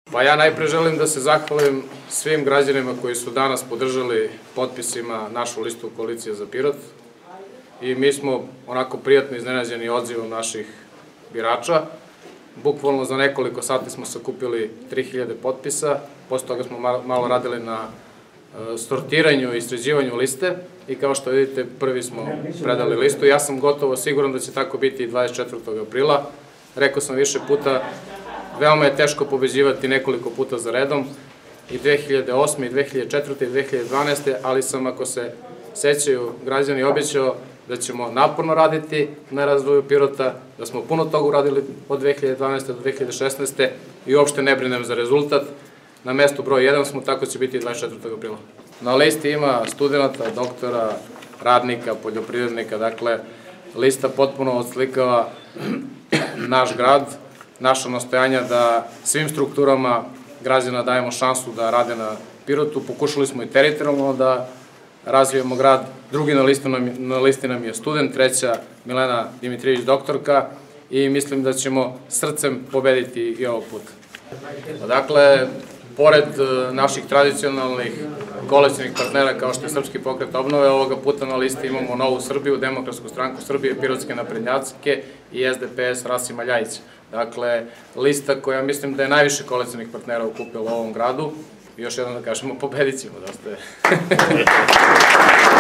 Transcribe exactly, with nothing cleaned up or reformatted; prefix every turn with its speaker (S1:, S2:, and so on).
S1: Pa ja najpre želim da se zahvalim svim građanima koji su danas podržali potpisima našu listu Koalicije za Pirot i mi smo onako prijatno iznenađeni odzivom naših birača. Bukvalno za nekoliko sati smo sakupili tri hiljade potpisa, posle toga smo malo radili na sortiranju i sređivanju liste i kao što vidite prvi smo predali listu. Ja sam gotovo siguran da će tako biti i dvadeset četvrtog aprila. Rekao sam više puta, veoma je teško pobeđivati nekoliko puta za redom, i dve hiljade osme, i dve hiljade četvrte, i dve hiljade dvanaeste, ali sam, ako se sećaju građani, obećao da ćemo naporno raditi na razvoju Pirota, da smo puno toga uradili od dve hiljade dvanaeste do dve hiljade šesnaeste i uopšte ne brinem za rezultat. Na mestu broj jedan smo, tako će biti i dvadeset četvrtog aprila. Na listi ima studenta, doktora, radnika, poljoprivrednika, dakle, lista potpuno odslikava naš grad, naša nastojanja da svim strukturama građana dajemo šansu da rade na Pirotu. Pokušali smo i teritorijalno da razvijemo grad. Drugi na listi nam je student, treća Milena Dimitrijević, doktorka, i mislim da ćemo srcem pobediti i ovog puta. Dakle, pored naših tradicionalnih koalicionih partnera kao što je Srpski pokret obnove, ovoga puta na listi imamo Novu Srbiju, Demokratsku stranku Srbije, Pirotske naprednjake i S D P S Rasima Ljajića. Dakle, lista koja mislim da je najviše koalicionih partnera okupila u ovom gradu. I još jednom da kažemo, pobedit ćemo, da ste...